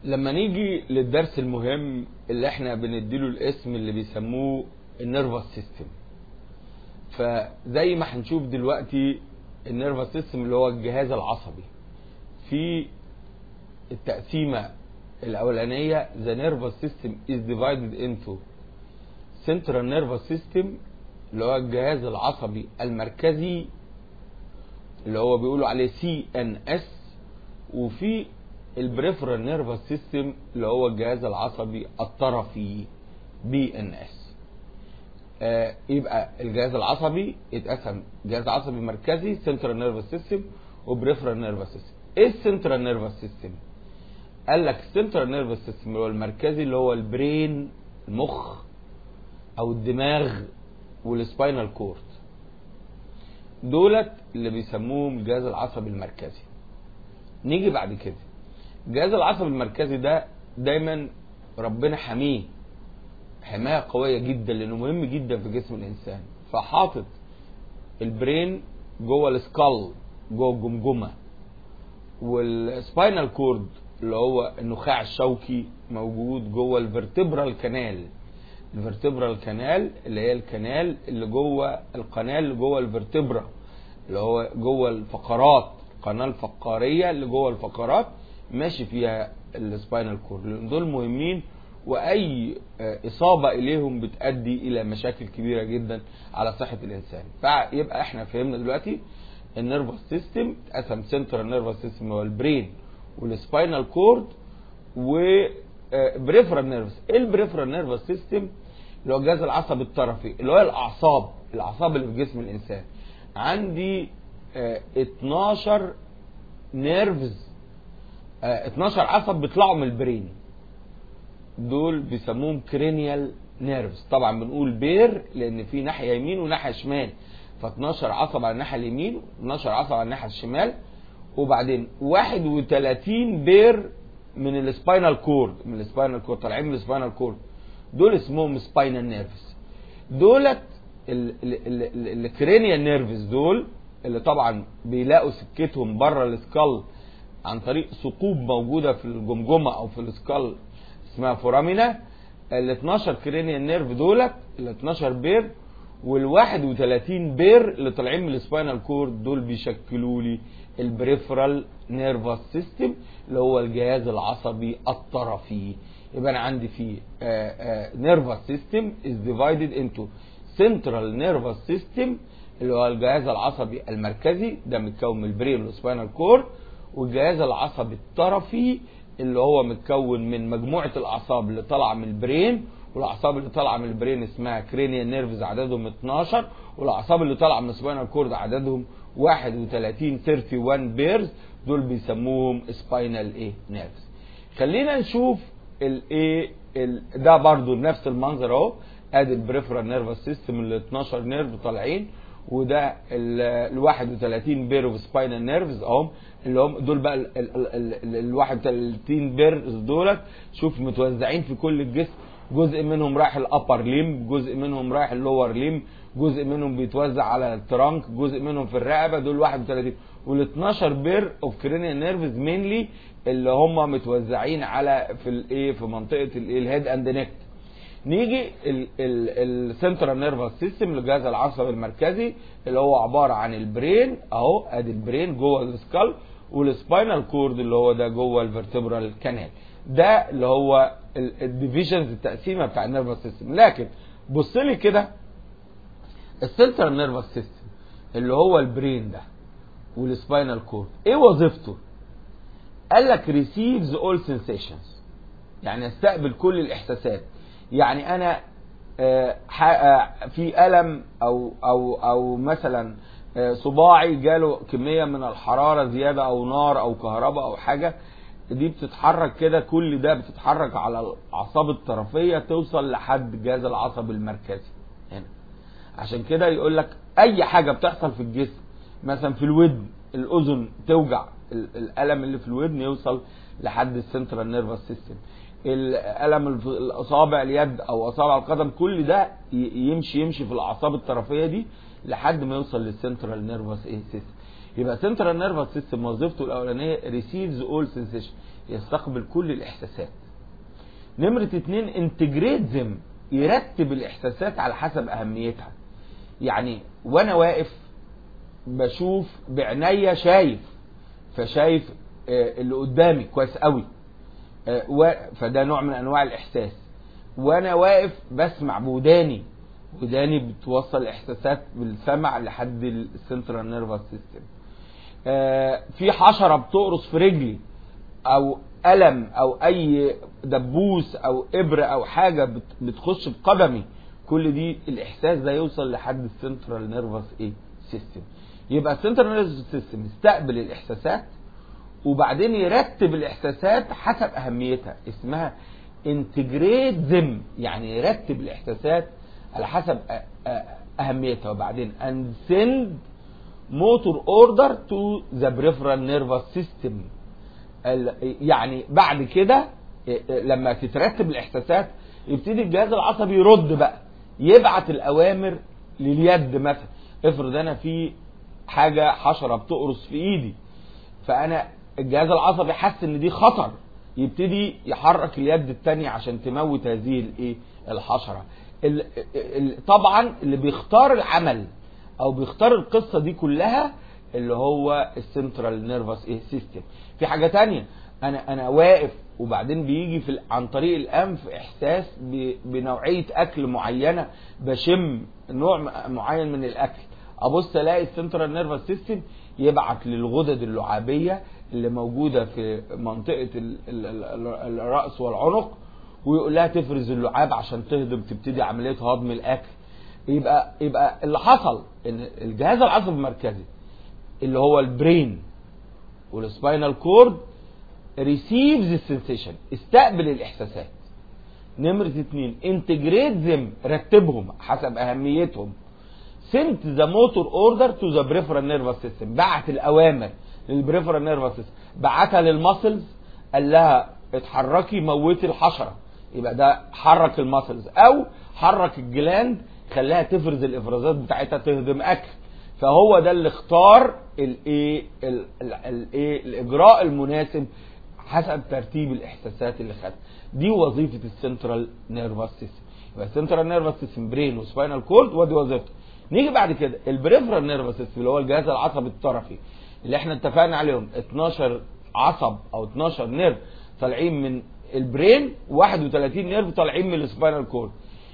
لما نيجي للدرس المهم اللي احنا بنديله الاسم اللي بيسموه النيرفس سيستم، فزي ما هنشوف دلوقتي النيرفس سيستم اللي هو الجهاز العصبي في التقسيمة الأولانية. the nervous system is divided into central nervous system اللي هو الجهاز العصبي المركزي اللي هو بيقولوا عليه CNS، وفي البريفرال نيرفس سيستم اللي هو الجهاز العصبي الطرفي BNS. يبقى الجهاز العصبي اتقسم جهاز عصبي مركزي سنترال نيرفس سيستم وبريفرال نيرفس سيستم. ايه السنترال نيرفس سيستم؟ قال لك السنترال نيرفس سيستم اللي هو المركزي اللي هو البرين، المخ او الدماغ، والسباينال كورد، دولت اللي بيسموهم الجهاز العصبي المركزي. نيجي بعد كده الجهاز العصبي المركزي ده دايما ربنا حميه حماية قوية جدا لانه مهم جدا في جسم الانسان، فحاطط البرين جوه السكال جوه الجمجمة، والسباينال كورد اللي هو النخاع الشوكي موجود جوه الفرتبرال كانال. الفرتبرال كانال اللي هي الكنال اللي جوه القناه اللي جوه الفرتبرا اللي هو جوه الفقرات، القناه الفقاريه اللي جوه الفقرات ماشي فيها السباينال كورد، لان دول مهمين واي اصابه اليهم بتؤدي الى مشاكل كبيره جدا على صحه الانسان. فيبقى احنا فهمنا دلوقتي النيرفس سيستم اتقسم سنترال نيرفس سيستم هو البرين والسباينال كورد وبريفرال نيرفس. ايه البريفرال نيرفس سيستم؟ اللي هو الجهاز العصبي الطرفي اللي هو الاعصاب اللي في جسم الانسان. عندي 12 نيرفز، 12 عصب بيطلعوا من البرين، دول بيسموهم كرينيال نيرفز. طبعا بنقول بير لان في ناحيه يمين وناحيه شمال، ف12 عصب على الناحيه اليمين و12 عصب على الناحيه الشمال، وبعدين 31 بير من السباينال كورد، طالعين من السباينال كورد، دول اسمهم سباينال نيرفز. دولت الكرينيال نيرفز دول اللي طبعا بيلاقوا سكتهم بره السكال عن طريق ثقوب موجوده في الجمجمه او في السكال اسمها فورامينا. ال 12 كرينيال نيرف دولت ال 12 بير وال31 بير اللي طالعين من السباينال كورد دول بيشكلوا لي البريفرال نيرفس سيستم اللي هو الجهاز العصبي الطرفي. يبقى انا عندي في نيرفس سيستم از ديفايدد انتو سنترال نيرفس سيستم اللي هو الجهاز العصبي المركزي ده متكون من البرين والسباينال كورد، والجهاز العصبي الطرفي اللي هو متكون من مجموعه الاعصاب اللي طالعه من البرين، والاعصاب اللي طالعه من البرين اسمها كرينيال نيرفز عددهم 12، والاعصاب اللي طالعه من السباينال كورد عددهم 31 بيرز، دول بيسموهم سباينال نيرفز. خلينا نشوف ده برضو نفس المنظر اهو. ادي البريفرال نيرفس سيستم اللي 12 نيرف طالعين، وده ال 31 بير اوف سباينال نيرفز اهم اللي هم دول بقى ال 31 بيرز دولت شوف متوزعين في كل الجسم، جزء منهم رايح الابر ليم، جزء منهم رايح اللور ليم، جزء منهم بيتوزع على الترانك، جزء منهم في الرقبه، دول 31. وال 12 بير اوف كرينيال نيرفز مينلي اللي هم متوزعين على في منطقه الهيد اند نيك. نيجي السنترال نيرفس سيستم الجهاز العصبي المركزي اللي هو عباره عن البرين اهو، ادي البرين جوه السكال، والسباينال كورد اللي هو ده جوه الفرتبرال كانال. ده اللي هو الديفيجنز التقسيمه بتاع النيرفس سيستم. لكن بص لي كده السنترال نيرفس سيستم اللي هو البرين ده والسباينال كورد ايه وظيفته؟ قال لك receives all sensations، يعني يستقبل كل الاحساسات. يعني انا في الم او مثلا صباعي جاله كميه من الحراره زياده او نار او كهرباء او حاجه، دي بتتحرك كده، كل ده بتتحرك على الاعصاب الطرفيه توصل لحد الجهاز العصبي المركزي هنا. عشان كده يقول لك اي حاجه بتحصل في الجسم، مثلا في الودن الاذن توجع، الالم اللي في الودن يوصل لحد السنترال نيرفس سيستم. الالم الاصابع اليد او اصابع القدم كل ده يمشي في الاعصاب الطرفيه دي لحد ما يوصل للسنترال نيرفس سيستم. يبقى سنترال نيرفس سيستم وظيفته الاولانيه ريسيفز اول سنسيشن، يستقبل كل الاحساسات. نمرة 2 انتجريتزم، يرتب الاحساسات على حسب اهميتها. يعني وانا واقف بشوف بعناية، شايف، فشايف اللي قدامي كويس قوي، فده نوع من انواع الاحساس. وانا واقف بسمع بوداني، وداني بتوصل الاحساسات بالسمع لحد السنترال نيرفس سيستم. في حشرة بتقرص في رجلي، او ألم او اي دبوس او ابرة او حاجة بتخش في قدمي، كل دي الاحساس ده يوصل لحد السنترال نيرفس سيستم. يبقى السنترال نيرفس سيستم يستقبل الاحساسات وبعدين يرتب الاحساسات حسب اهميتها، اسمها انتجريتزم، يعني يرتب الاحساسات على حسب اهميتها. وبعدين and send motor order to the peripheral nervous system. يعني بعد كده لما تترتب الاحساسات يبتدي الجهاز العصبي يرد بقى، يبعت الاوامر لليد. مثلا افرض انا في حاجه حشره بتقرص في ايدي، فانا الجهاز العصبي حس ان دي خطر، يبتدي يحرك اليد التانية عشان تموت هذه الحشره. طبعا اللي بيختار العمل او بيختار القصه دي كلها اللي هو السنترال نيرفس سيستم. في حاجه تانية، انا واقف وبعدين بيجي عن طريق الانف احساس بنوعيه اكل معينه، بشم نوع معين من الاكل، ابص الاقي السنترال نيرفس سيستم يبعت للغدد اللعابيه اللي موجوده في منطقه الراس والعنق، ويقول لها تفرز اللعاب عشان تهضم، تبتدي عمليه هضم الاكل. يبقى اللي حصل ان الجهاز العصبي المركزي اللي هو البرين والسباينال كورد receives السنسيشن، استقبل الاحساسات. نمرة 2 integrate them، رتبهم حسب اهميتهم. sent the motor order to the peripheral nervous system، بعت الاوامر للبريفرال نيرفس سيستم، بعتها للماسلز، قال لها اتحركي موتي الحشره، يبقى ده حرك الماسلز، او حرك الجلاند خلاها تفرز الافرازات بتاعتها تهضم اكل. فهو ده اللي اختار الاجراء المناسب حسب ترتيب الاحساسات اللي خدها. دي وظيفه السنترال نيرفس سيستم. يبقى السنترال نيرفس سيستم برين وسباينال كورد، ودي وظيفته. نيجي بعد كده البريفرال نيرفس سيستم اللي هو الجهاز العصبي الطرفي اللي احنا اتفقنا عليهم، 12 عصب او 12 نيرف طالعين من البرين، 31 نيرف طالعين من السباينال كورد.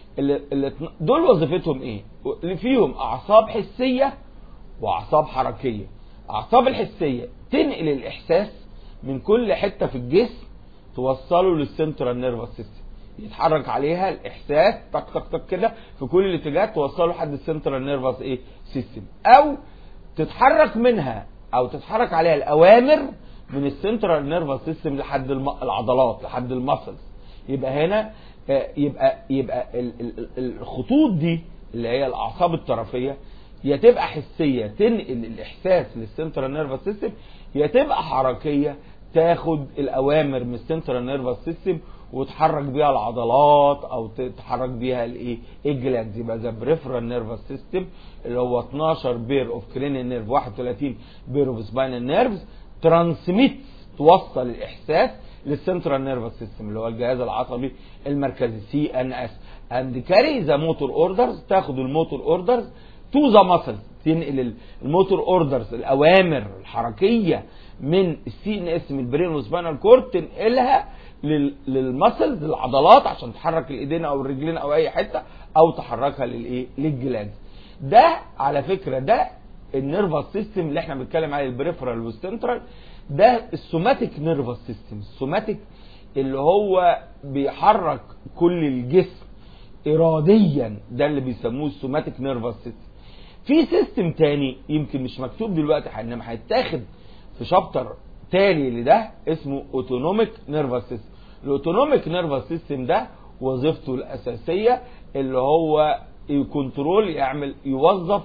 دول وظيفتهم ايه؟ اللي فيهم اعصاب حسيه واعصاب حركيه. اعصاب الحسيه تنقل الاحساس من كل حته في الجسم توصله للسنترال نيرفس سيستم، يتحرك عليها الاحساس طق طق طق كده في كل الاتجاهات توصله لحد السنترال نيرفس سيستم، او تتحرك منها او تتحرك عليها الاوامر من السنترال نيرفس سيستم لحد العضلات، لحد المسلز. يبقى هنا يبقى الخطوط دي اللي هي الاعصاب الطرفيه يا تبقى حسيه تنقل الاحساس للسنترال نيرفس سيستم، يا تبقى حركيه تاخد الاوامر من السنترال نيرفس سيستم وتحرك بيها العضلات او تتحرك بيها الجلاندز. يبقى ذا بريفرال نيرفس سيستم اللي هو 12 بير اوف كرينيال نيرف، 31 بير اوف سباينال نيرفز، ترانسميت توصل الاحساس للسنترال نيرفس سيستم اللي هو الجهاز العصبي المركزي سي ان اس، اند كاري ذا موتور اوردرز، تاخد الموتور اوردرز تو ذا ماسلز، تنقل الموتور اوردرز الاوامر الحركيه من السي ان اس من البرين والسباينال كورد، تنقلها للماسلز للعضلات عشان تحرك الايدين او الرجلين او اي حته، او تحركها للجلاند. ده على فكره ده النيرفس سيستم اللي احنا بنتكلم عليه، البريفرال والسنترال. ده السوماتيك نيرفس سيستم، السوماتيك اللي هو بيحرك كل الجسم اراديا، ده اللي بيسموه السوماتيك نيرفس سيستم. في سيستم تاني يمكن مش مكتوب دلوقتي انما هيتاخد في شابتر تالي لده، اسمه اوتونوميك نيرفس سيستم. الاوتونوميك نيرفس سيستم ده وظيفته الاساسيه اللي هو يكنترول، يوظف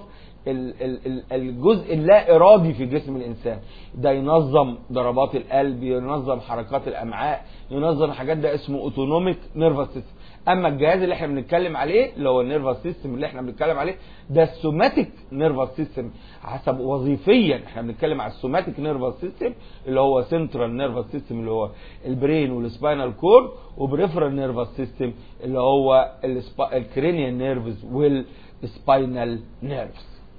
الجزء اللا ارادي في جسم الانسان. ده ينظم ضربات القلب، ينظم حركات الامعاء، ينظم حاجات، ده اسمه اوتونوميك نيرفس سيستم. اما الجهاز اللي احنا بنتكلم عليه اللي هو النيرفس سيستم اللي احنا بنتكلم عليه ده السوماتيك نيرفس سيستم. حسب وظيفيا احنا بنتكلم على السوماتيك نيرفس سيستم اللي هو سنترال نيرفس سيستم اللي هو البرين والسباينال كورد، وبريفرال نيرفس سيستم اللي هو الكرينيال نيرفز والسباينال نيرفز.